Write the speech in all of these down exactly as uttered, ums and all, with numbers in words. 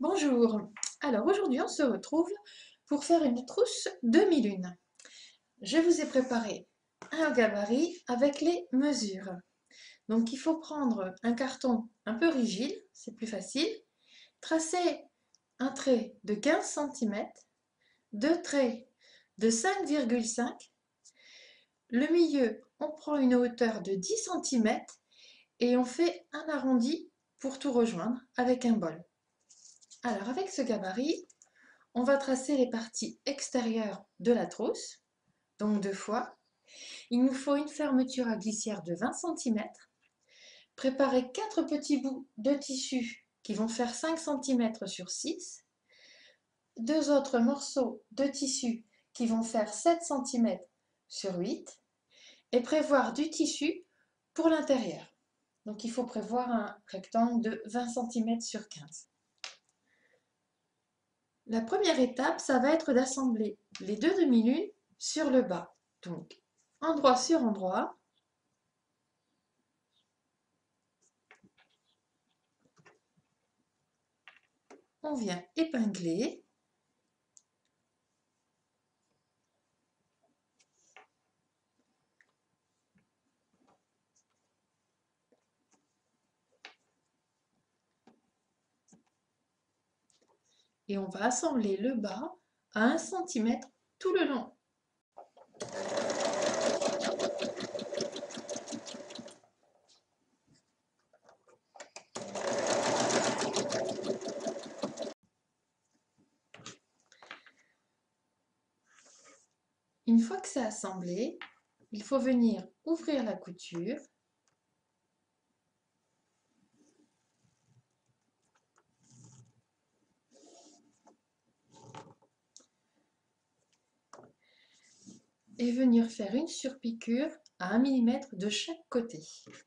Bonjour, alors aujourd'hui on se retrouve pour faire une trousse demi-lune. Je vous ai préparé un gabarit avec les mesures. Donc il faut prendre un carton un peu rigide, c'est plus facile, tracer un trait de quinze centimètres, deux traits de cinq virgule cinq, le milieu on prend une hauteur de dix centimètres et on fait un arrondi pour tout rejoindre avec un bol. Alors avec ce gabarit, on va tracer les parties extérieures de la trousse, donc deux fois. Il nous faut une fermeture à glissière de vingt centimètres. Préparer quatre petits bouts de tissu qui vont faire cinq centimètres sur six. Deux autres morceaux de tissu qui vont faire sept centimètres sur huit. Et prévoir du tissu pour l'intérieur. Donc il faut prévoir un rectangle de vingt centimètres sur quinze. La première étape, ça va être d'assembler les deux demi-lunes sur le bas. Donc, endroit sur endroit. On vient épingler. Et on va assembler le bas à un centimètre tout le long. Une fois que c'est assemblé, il faut venir ouvrir la couture. Et venir faire une surpiqûre à un millimètre de chaque côté.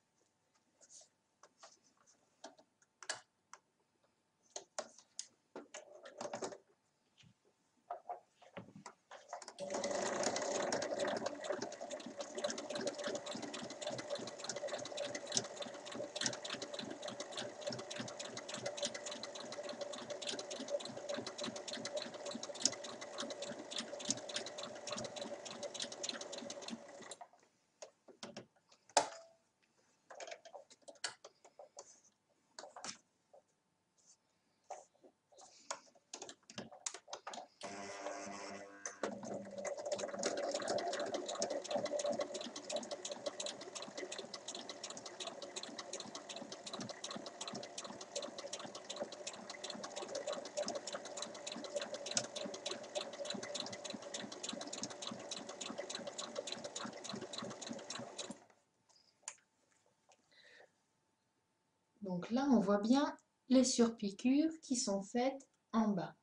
Donc là, on voit bien les surpiqûres qui sont faites en bas.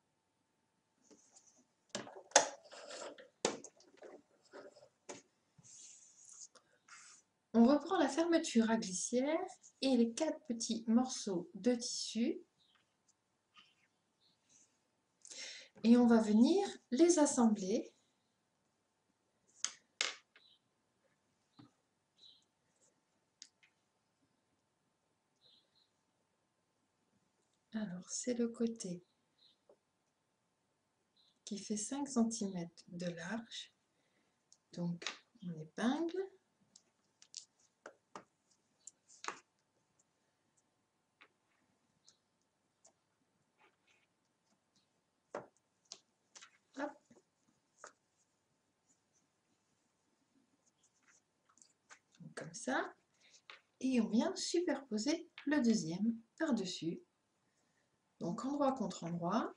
On reprend la fermeture à glissière et les quatre petits morceaux de tissu et on va venir les assembler. Alors c'est le côté qui fait cinq centimètres de large, donc on épingle. Hop. Donc comme ça, et on vient superposer le deuxième par-dessus, donc endroit contre endroit.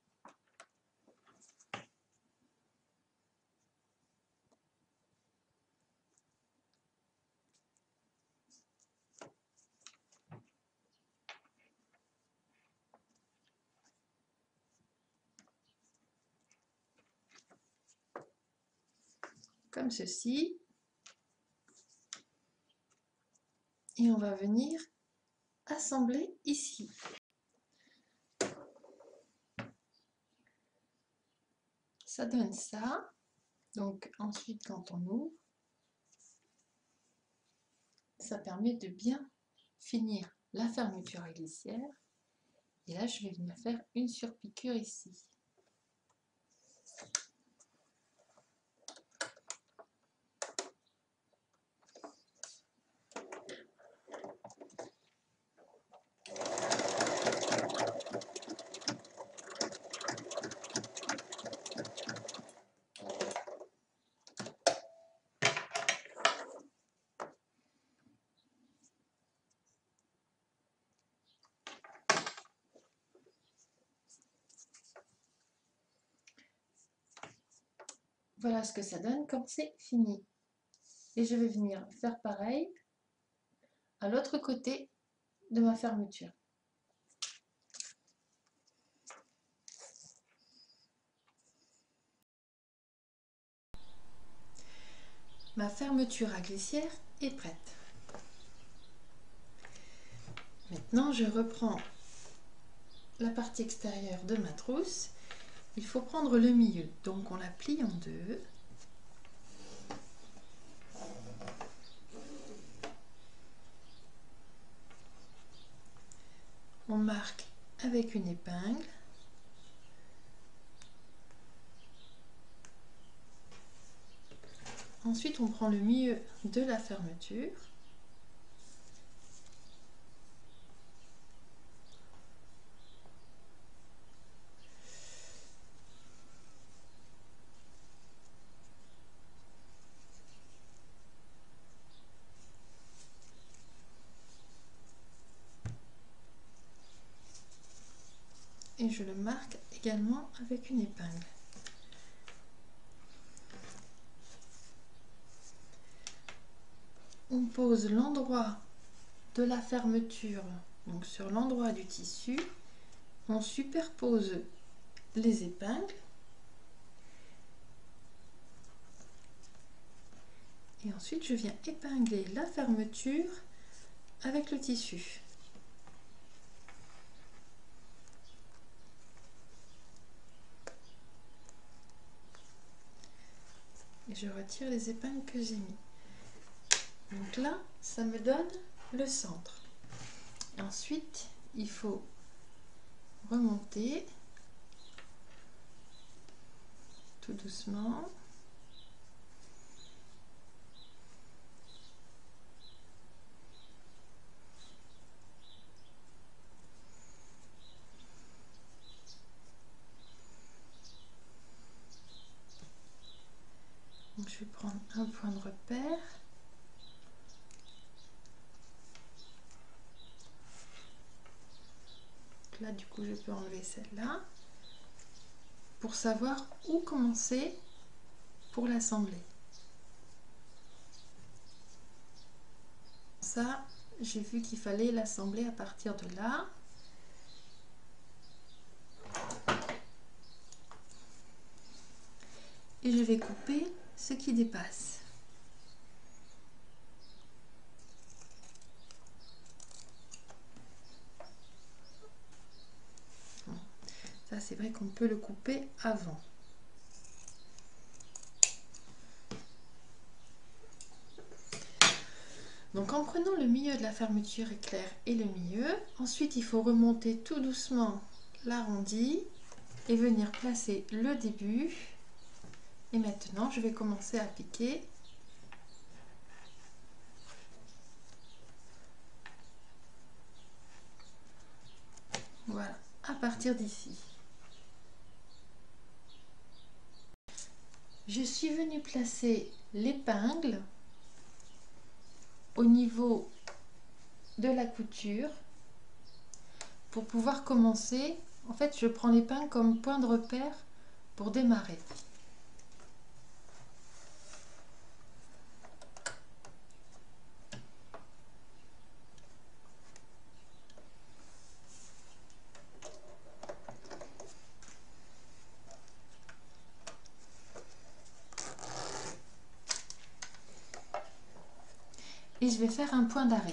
Comme ceci. Et on va venir assembler ici. Ça donne ça. Donc ensuite, quand on ouvre, ça permet de bien finir la fermeture à glissière Et là, je vais venir faire une surpiqûre ici. Voilà ce que ça donne quand c'est fini. Et je vais venir faire pareil à l'autre côté de ma fermeture. Ma fermeture à glissière est prête. Maintenant, je reprends la partie extérieure de ma trousse. Il faut prendre le milieu, donc on la plie en deux. On marque avec une épingle. Ensuite, on prend le milieu de la fermeture. Et je le marque également avec une épingle. On pose l'endroit de la fermeture, donc sur l'endroit du tissu. On superpose les épingles. Et ensuite, je viens épingler la fermeture avec le tissu. Et je retire les épingles que j'ai mis. Donc là, ça me donne le centre. Et ensuite, il faut remonter tout doucement. Donc je vais prendre un point de repère. Là, du coup, je peux enlever celle-là pour savoir où commencer pour l'assembler. Ça, j'ai vu qu'il fallait l'assembler à partir de là. Et je vais couper ce qui dépasse. Ça, c'est vrai qu'on peut le couper avant. Donc en prenant le milieu de la fermeture éclair et le milieu, ensuite il faut remonter tout doucement l'arrondi et venir placer le début. Et maintenant, je vais commencer à piquer. Voilà, à partir d'ici. Je suis venue placer l'épingle au niveau de la couture pour pouvoir commencer. En fait, je prends l'épingle comme point de repère pour démarrer. Et je vais faire un point d'arrêt.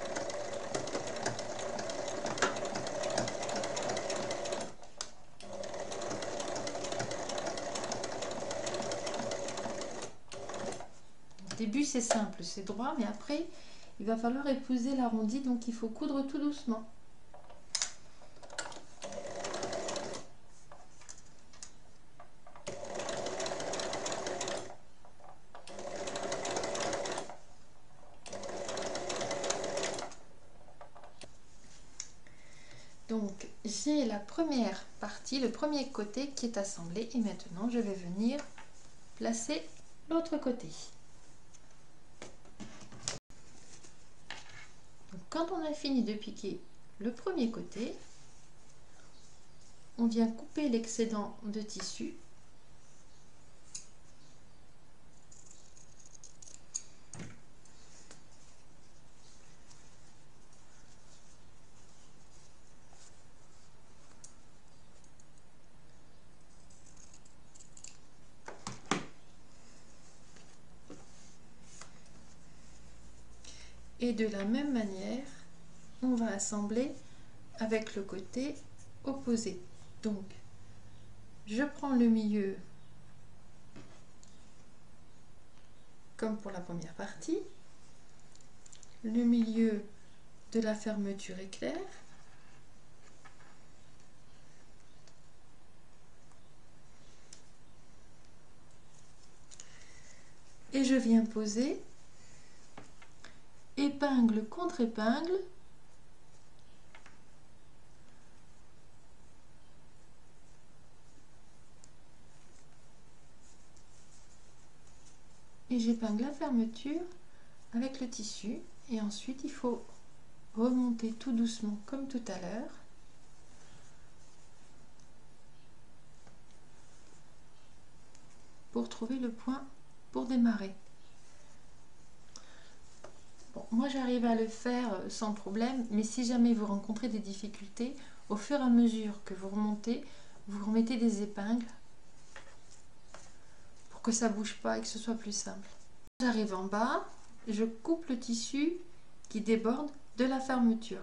Au début, c'est simple, c'est droit, mais après, il va falloir épouser l'arrondi, donc il faut coudre tout doucement. Donc j'ai la première partie, le premier côté qui est assemblé et maintenant je vais venir placer l'autre côté. Donc, quand on a fini de piquer le premier côté, on vient couper l'excédent de tissu. Et de la même manière, on va assembler avec le côté opposé. Donc, je prends le milieu comme pour la première partie, le milieu de la fermeture éclair, et je viens poser épingle contre épingle et j'épingle la fermeture avec le tissu et ensuite il faut remonter tout doucement comme tout à l'heure pour trouver le point pour démarrer. Bon, moi j'arrive à le faire sans problème, mais si jamais vous rencontrez des difficultés, au fur et à mesure que vous remontez, vous remettez des épingles pour que ça bouge pas et que ce soit plus simple. J'arrive en bas, je coupe le tissu qui déborde de la fermeture.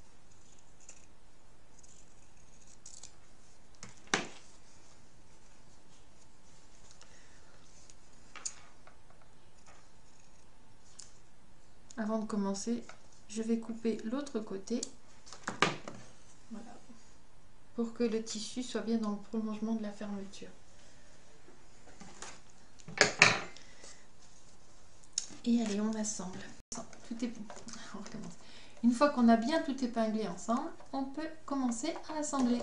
Avant de commencer, je vais couper l'autre côté, voilà, pour que le tissu soit bien dans le prolongement de la fermeture. Et allez, on assemble. Tout est... on recommence. Une fois qu'on a bien tout épinglé ensemble, on peut commencer à assembler.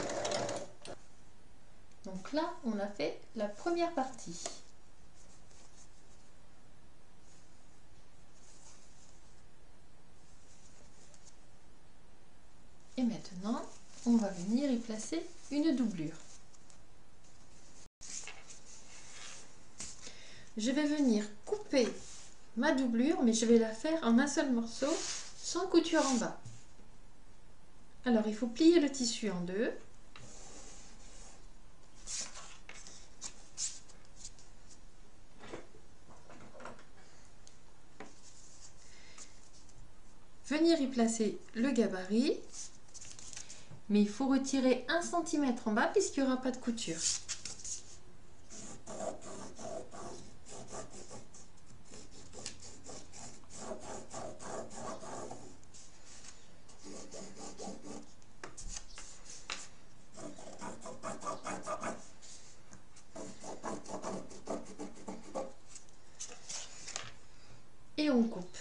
Donc là, on a fait la première partie. Et maintenant, on va venir y placer une doublure. Je vais venir couper ma doublure, mais je vais la faire en un seul morceau, sans couture en bas. Alors, il faut plier le tissu en deux. Venir y placer le gabarit, mais il faut retirer un centimètre en bas puisqu'il n'y aura pas de couture. Et on coupe.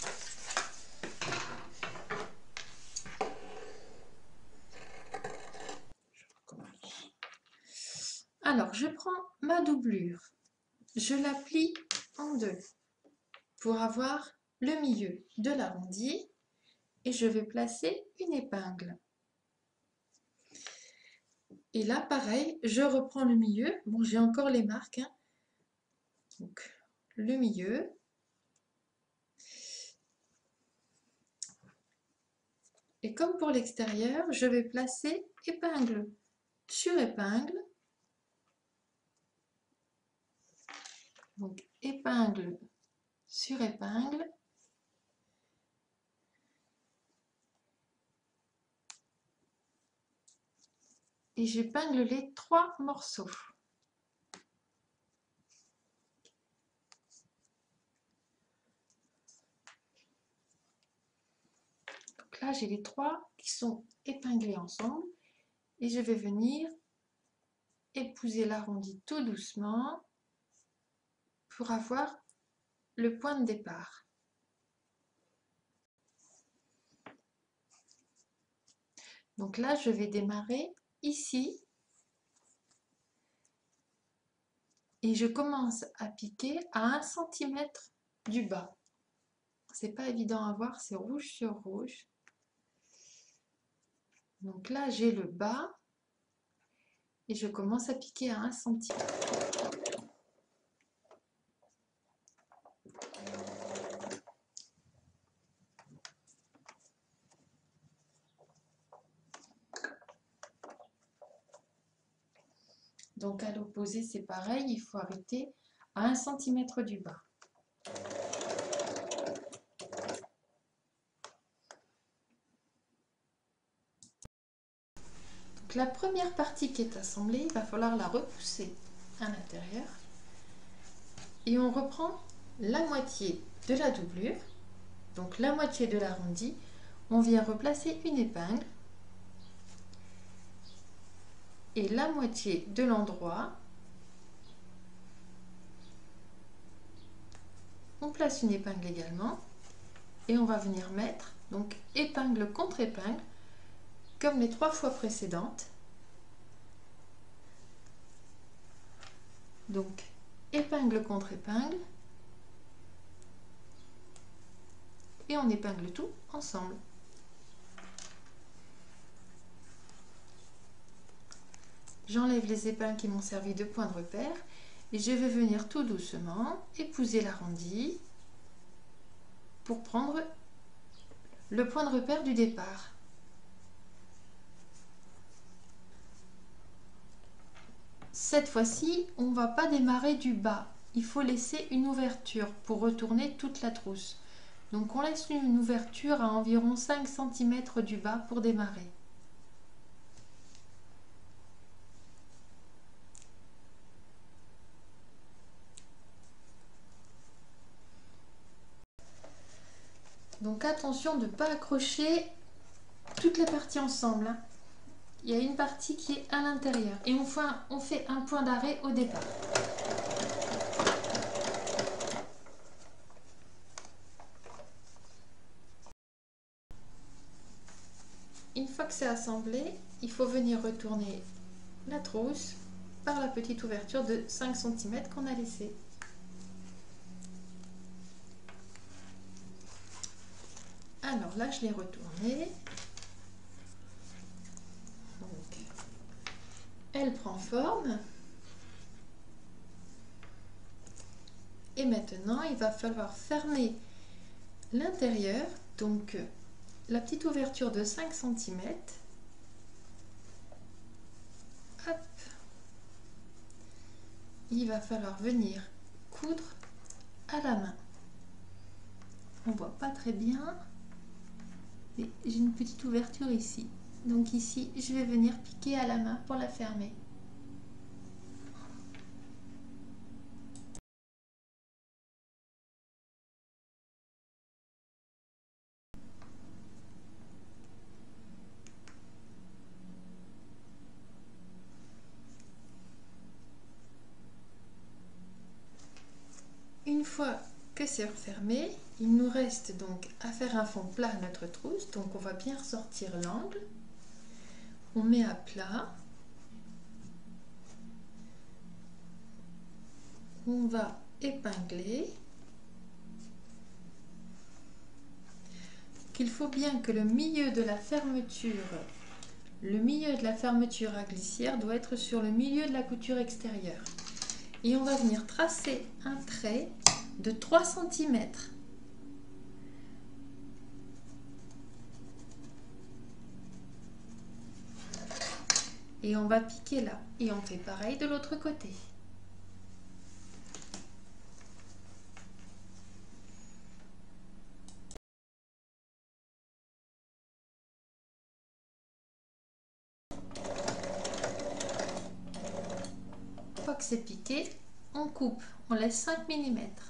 Alors, je prends ma doublure, je la plie en deux pour avoir le milieu de l'arrondi et je vais placer une épingle. Et là, pareil, je reprends le milieu. Bon, j'ai encore les marques. Hein. Donc, le milieu. Et comme pour l'extérieur, je vais placer épingle sur épingle. Donc, épingle sur épingle. Et j'épingle les trois morceaux. Donc là, j'ai les trois qui sont épinglés ensemble. Et je vais venir épouser l'arrondi tout doucement pour avoir le point de départ. Donc là, je vais démarrer ici et je commence à piquer à un centimètre du bas. C'est pas évident à voir, c'est rouge sur rouge. Donc là, j'ai le bas et je commence à piquer à un centimètre. Donc à l'opposé, c'est pareil, il faut arrêter à un centimètre du bas. Donc la première partie qui est assemblée, il va falloir la repousser à l'intérieur. Et on reprend la moitié de la doublure, donc la moitié de l'arrondi. On vient replacer une épingle. Et la moitié de l'endroit, on place une épingle également et on va venir mettre donc épingle contre épingle comme les trois fois précédentes. Donc épingle contre épingle et on épingle tout ensemble. J'enlève les épingles qui m'ont servi de point de repère et je vais venir tout doucement épouser l'arrondi pour prendre le point de repère du départ. Cette fois-ci, on ne va pas démarrer du bas. Il faut laisser une ouverture pour retourner toute la trousse. Donc on laisse une ouverture à environ cinq centimètres du bas pour démarrer. Donc attention de ne pas accrocher toutes les parties ensemble, hein. Il y a une partie qui est à l'intérieur et on fait, un, on fait un point d'arrêt au départ. Une fois que c'est assemblé, il faut venir retourner la trousse par la petite ouverture de cinq centimètres qu'on a laissée. Alors là, je l'ai retournée. Donc, elle prend forme. Et maintenant, il va falloir fermer l'intérieur, donc la petite ouverture de cinq centimètres. Hop. Il va falloir venir coudre à la main. On ne voit pas très bien. J'ai une petite ouverture ici. Donc ici, je vais venir piquer à la main pour la fermer. Une fois que c'est refermé, il nous reste donc à faire un fond plat à notre trousse. Donc on va bien ressortir l'angle. On met à plat. On va épingler. Il faut bien que le milieu de la fermeture, le milieu de la fermeture à glissière doit être sur le milieu de la couture extérieure. Et on va venir tracer un trait de trois centimètres. Et on va piquer là. Et on fait pareil de l'autre côté. Une fois que c'est piqué, on coupe. On laisse cinq millimètres.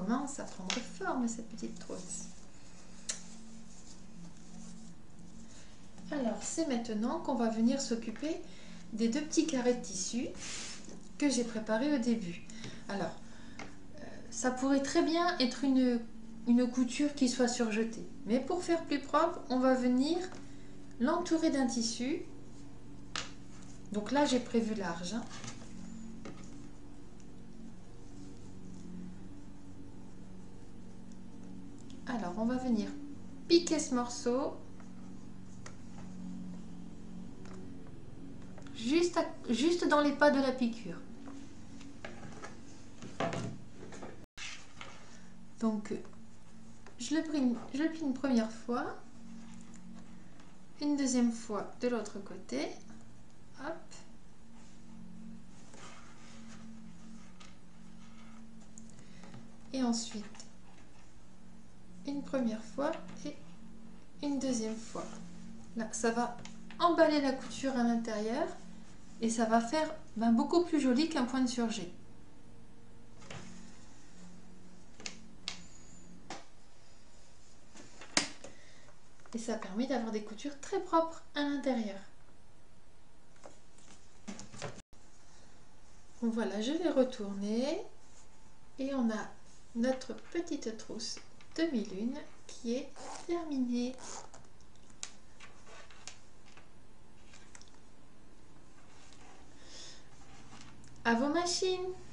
commence à prendre forme cette petite trousse. Alors c'est maintenant qu'on va venir s'occuper des deux petits carrés de tissu que j'ai préparés au début. Alors euh, ça pourrait très bien être une, une couture qui soit surjetée, mais pour faire plus propre, on va venir l'entourer d'un tissu. Donc là j'ai prévu large, hein. Alors on va venir piquer ce morceau juste, à, juste dans les pas de la piqûre. Donc je le plie, je le plie une première fois, une deuxième fois de l'autre côté, hop. Et ensuite une première fois et une deuxième fois. Là, ça va emballer la couture à l'intérieur et ça va faire ben, beaucoup plus joli qu'un point de surjet. Et ça permet d'avoir des coutures très propres à l'intérieur. Donc voilà, je vais retourner et on a notre petite trousse demi-lune qui est terminée. À vos machines!